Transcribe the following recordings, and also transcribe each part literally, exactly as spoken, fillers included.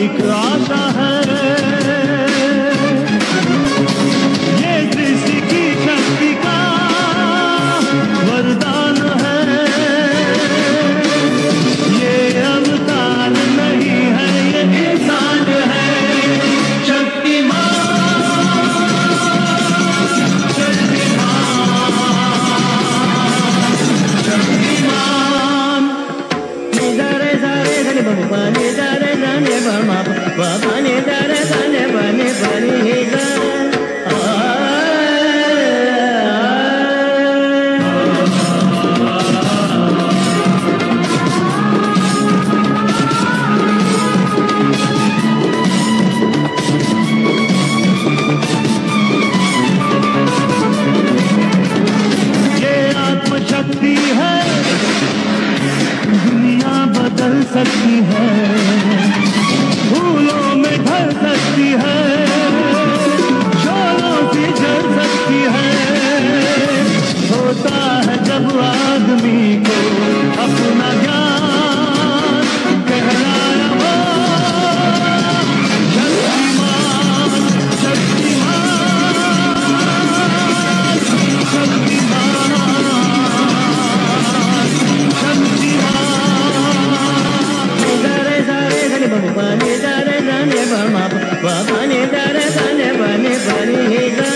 एक आशा है, ये सृष्टि की शक्ति का वरदान है। ये अवतार नहीं है, ये इंसान है। शक्तिमान, शक्तिमान, निदारे सारे धने बबा निदारे धने बमा बबा निदारे धने बने बनी गा। शक्ति है, दुनिया बदल सकती है, फूलों में ढल सकती है, शोलों से जल सकती है। होता है जब आदमी को अपना ज्ञान कहलाया हो। शक्तिमान, शक्तिमान, शक्तिमान, बबा निदारे धने बमा बबा निदारे धने बने बनी गा।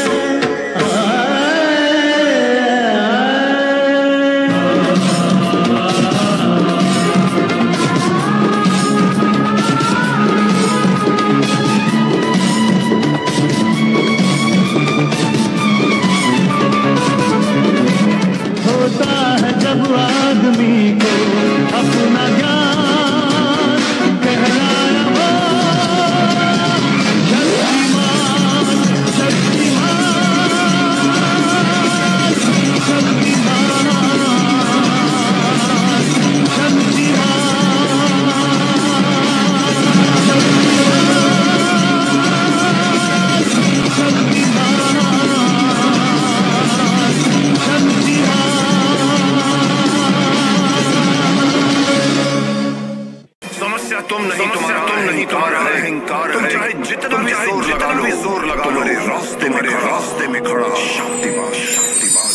होता है जब आदमी को अपना ज्ञान कहलाया हो। शक्तिमान, शक्तिमान, शक्तिमान, समस्या तुम नहीं, तुम्हारा तुम नहीं, तुम्हारा अहंकार है। चाहे जितना भी जोर लगा लो, जोर लगा लो, रास्ते में रास्ते में खड़ा शक्तिमान, शक्तिमान।